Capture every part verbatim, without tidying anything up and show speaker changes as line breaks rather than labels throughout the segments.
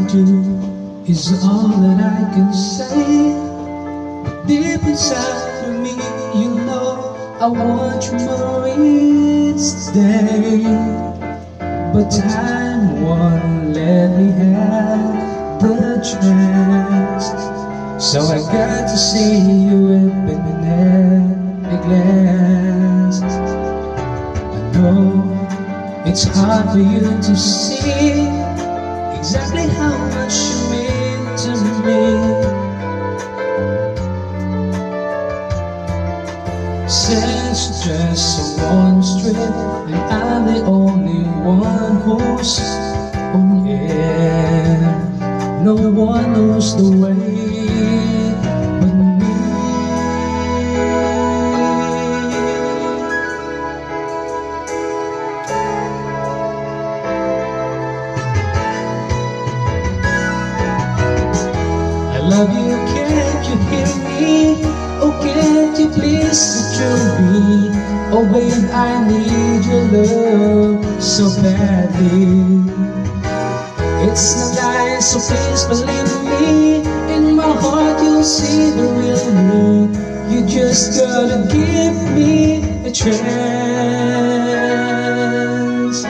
you is all that I can say. Deep inside of me, you know I want you more each day. But time won't let me have the chance, so I got to see you up in every glance. I know it's hard for you to see exactly how much you mean to me. Since just someone straight, and I'm the only one who's on air. No one knows the way but me. I love you, can't you hear me? Oh, can't you please control me? Oh babe, I need your love so badly. It's not lies, so please believe me. In my heart you'll see the real me. You just gotta give me a chance.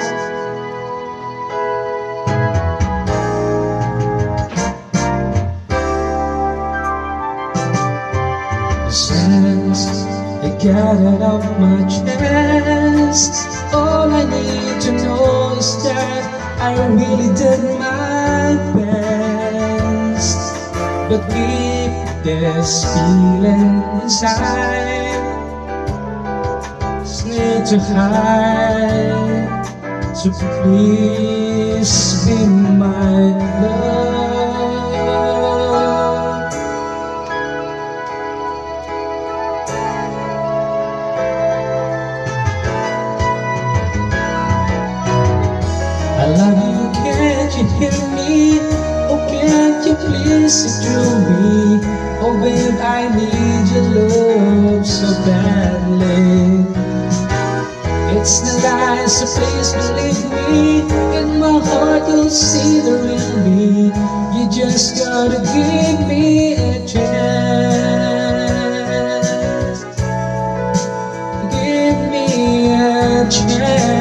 Since I got it off my chest, all I need to know is that I really did my best. But keep this feeling inside, it's need to hide. So please be my love. I love you, can't you hear me? Oh, can't you please see through me? Oh babe, I need your love so badly. It's no lie, so please believe me. In my heart you'll see the real me. You just gotta give me a chance. Give me a chance.